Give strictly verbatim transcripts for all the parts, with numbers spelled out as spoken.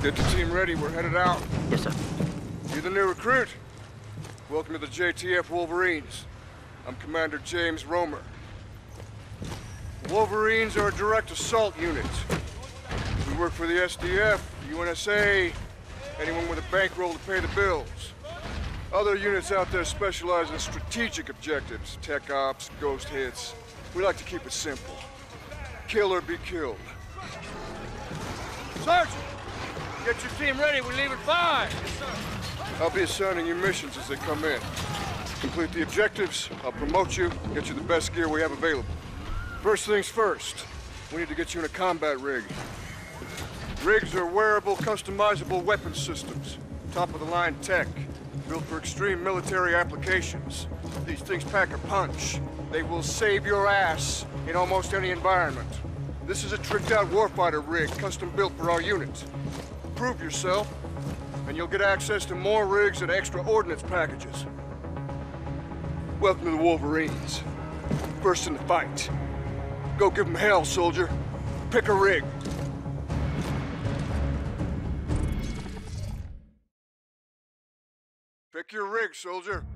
Get the team ready, we're headed out. Yes, sir. You the new recruit? Welcome to the J T F Wolverines. I'm Commander James Romer. Wolverines are a direct assault unit. We work for the S D F, U N S A, anyone with a bankroll to pay the bills. Other units out there specialize in strategic objectives, tech ops, ghost hits. We like to keep it simple. Kill or be killed. Sergeant! Get your team ready, we leave at five! Yes, sir. I'll be assigning you missions as they come in. Complete the objectives, I'll promote you, get you the best gear we have available. First things first, we need to get you in a combat rig. Rigs are wearable, customizable weapon systems. Top-of-the-line tech, built for extreme military applications. These things pack a punch. They will save your ass in almost any environment. This is a tricked-out warfighter rig, custom-built for our unit. Prove yourself, and you'll get access to more rigs and extra ordnance packages. Welcome to the Wolverines. First in the fight. Go give them hell, soldier. Pick a rig. Pick your rig, soldier.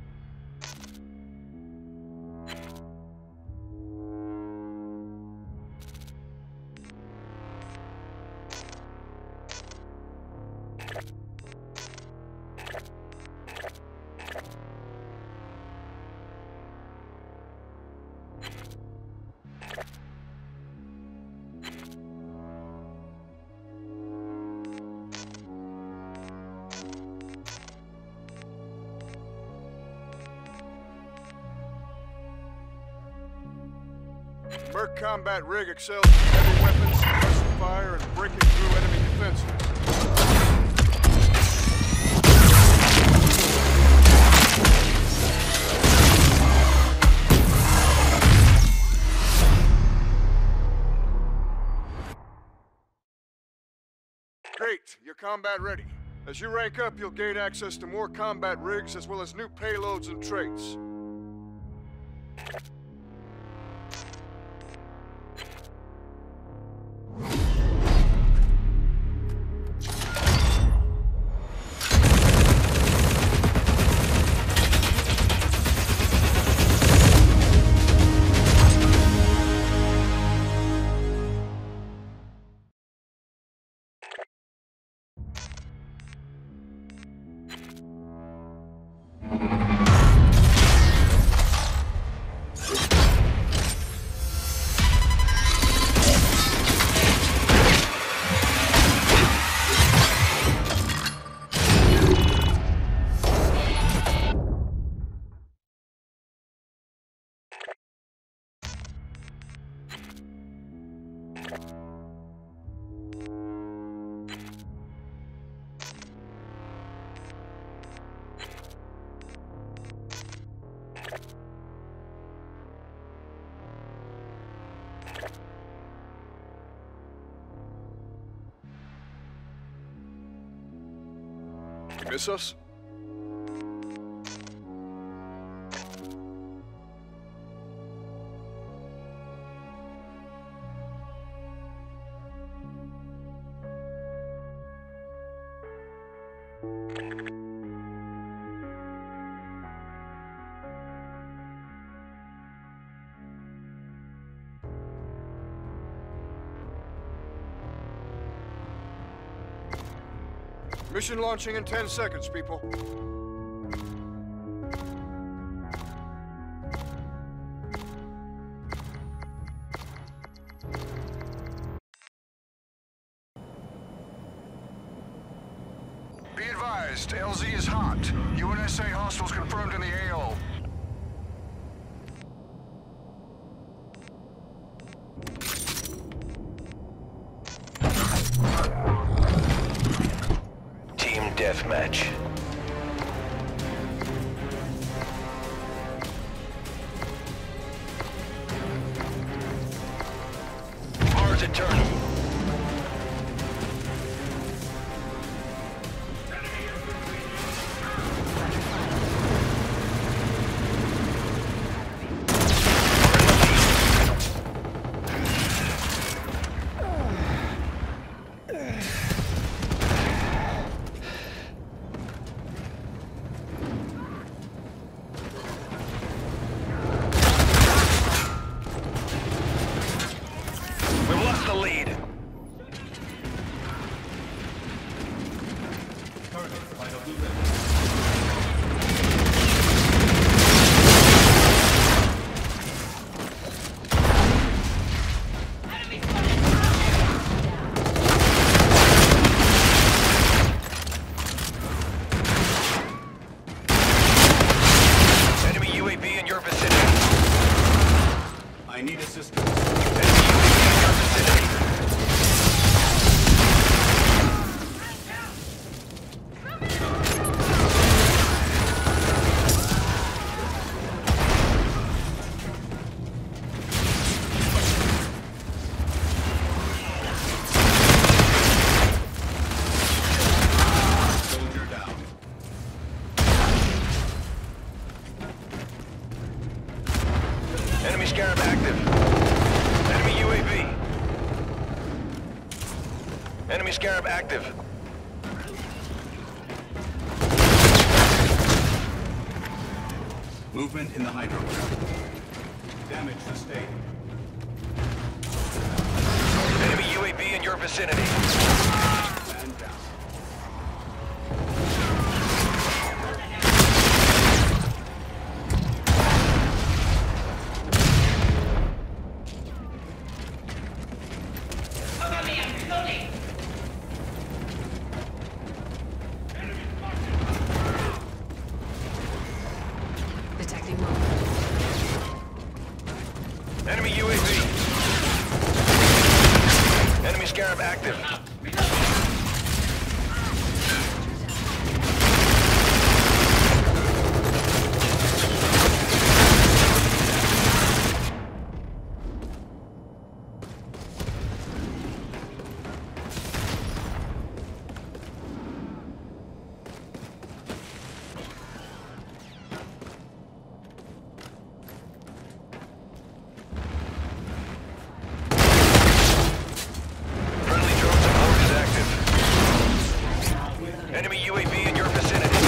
Merc combat rig excels in heavy weapons, suppressive fire, and breaking through enemy defenses. Great, you're combat ready. As you rank up, you'll gain access to more combat rigs as well as new payloads and traits. Miss us? Mission launching in ten seconds, people. Be advised, L Z is hot. U N S A hostiles confirmed in the A O. Deathmatch. Mars Eternal. Enemy Scarab active. Enemy U A V. Enemy Scarab active. Movement in the hydro. Damage sustained. Enemy U A V in your vicinity. Man down. Detecting movement. Enemy U A V. Enemy Scarab active. Enemy U A V in your vicinity.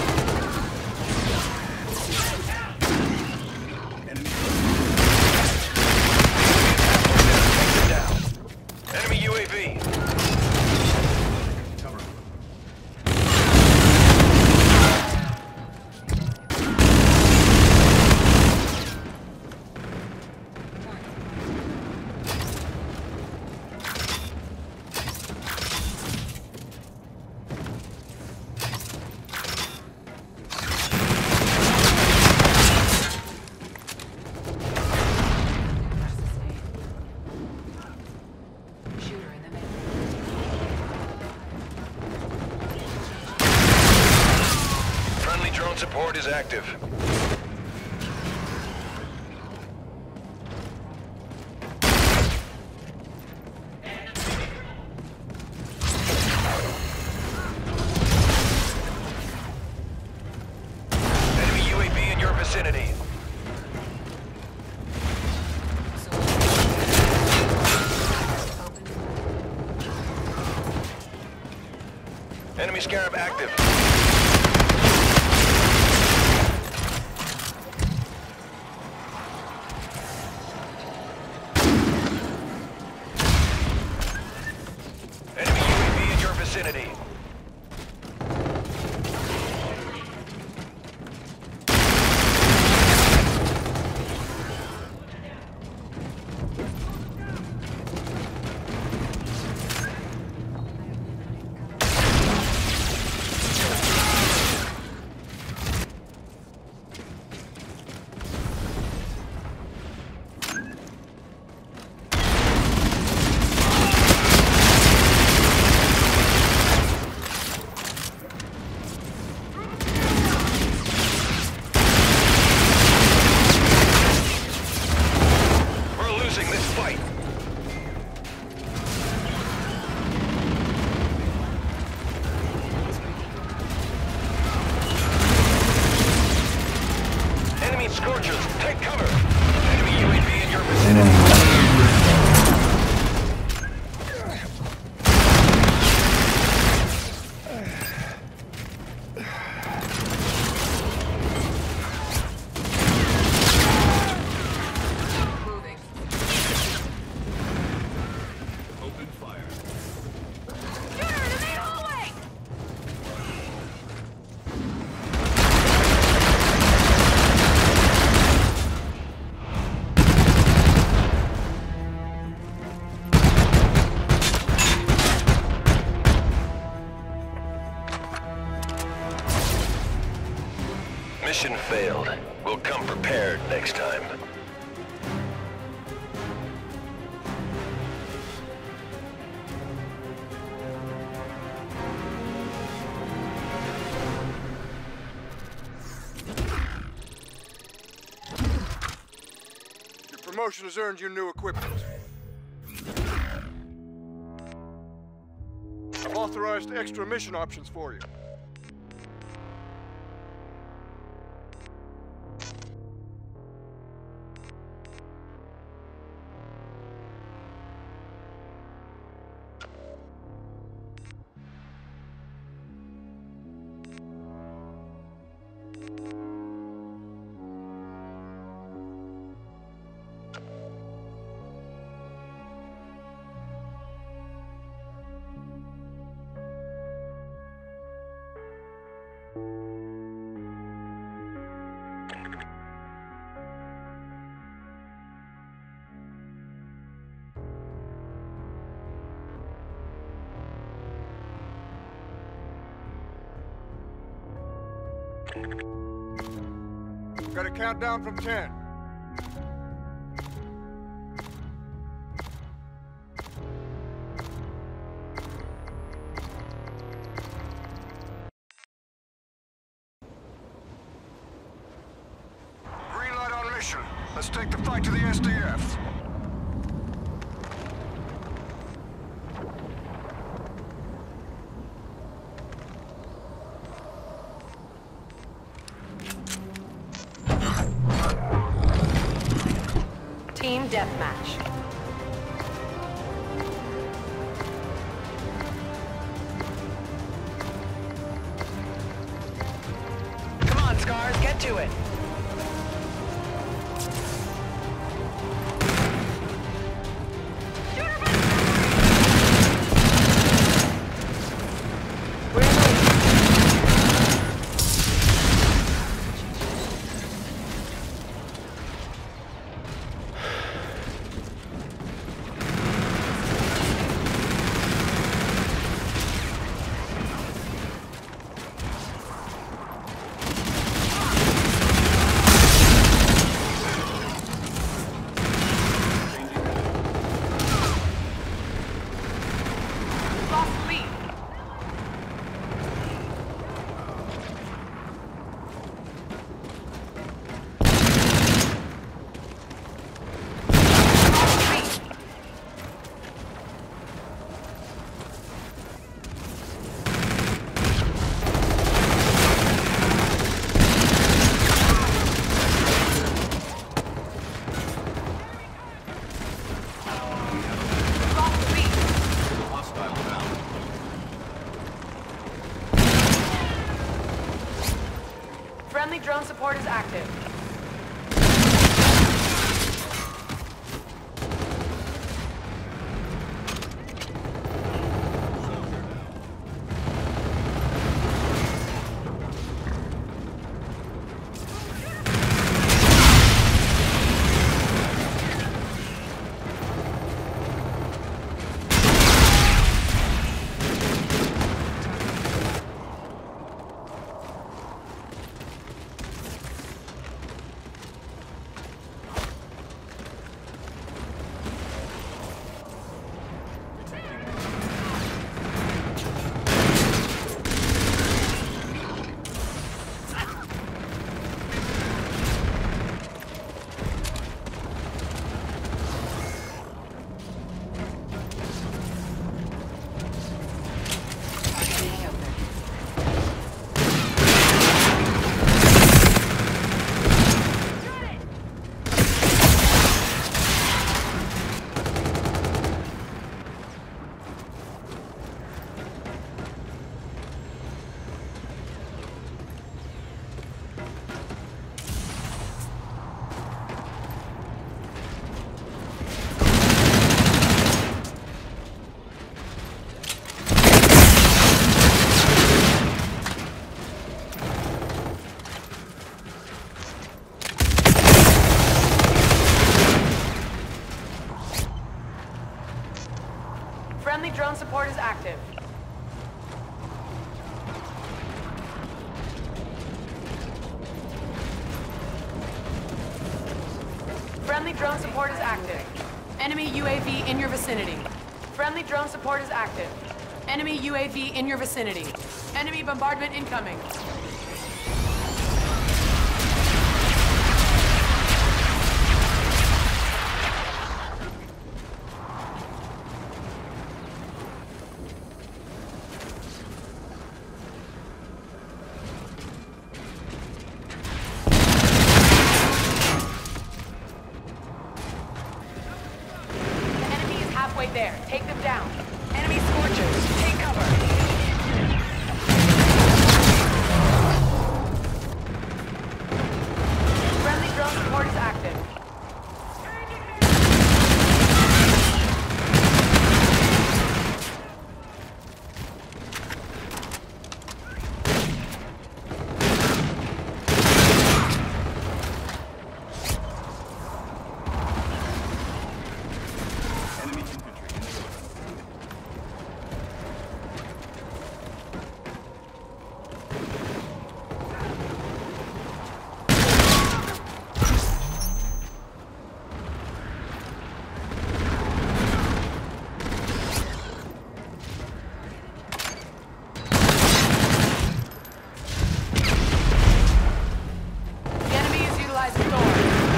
Down. Enemy U A V. Cover. Shooter in the middle. Friendly drone support is active. Enemy U A V in your vicinity. Enemy Scarab active. Enemy U A V in your vicinity. Mission failed. We'll come prepared next time. Your promotion has earned you new equipment. I've authorized extra mission options for you. Got a countdown from ten. Green light on mission. Let's take the fight to the S D F. Team deathmatch. Come on, Scars, get to it. Friendly drone support is active. Friendly drone support is active. Friendly drone support is active. Enemy U A V in your vicinity. Friendly drone support is active. Enemy U A V in your vicinity. Enemy bombardment incoming. Halfway there. Take them down. Enemy Scorchers. Take cover. Friendly drone support is active. Enemy infantry in the road. The enemy is utilizing Thor.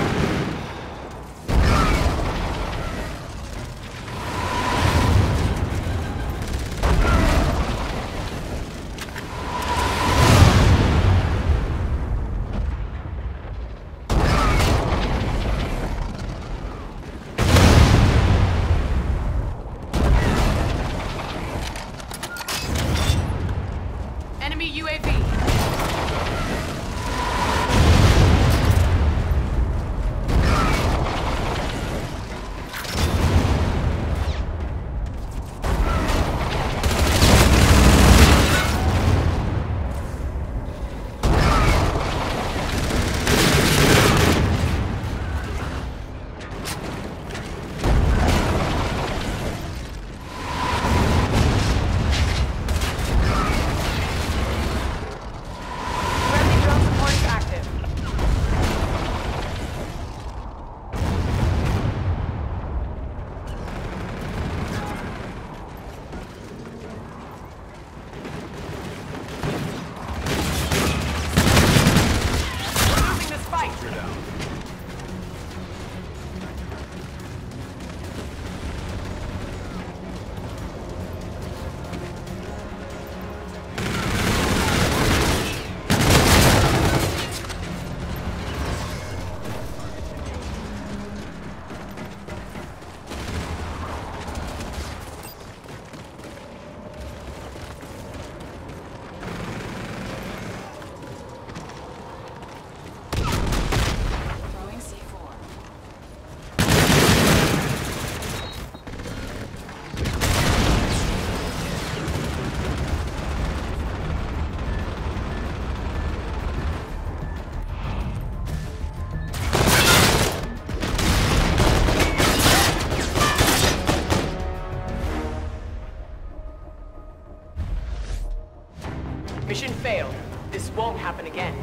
Enemy U A V. Friendly drone support is active. We're losing this fight. You're down. Throwing C four. Mission failed. This won't happen again.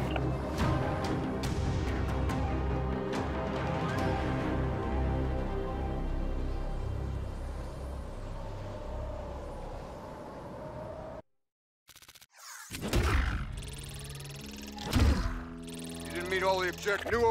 You didn't meet all the object new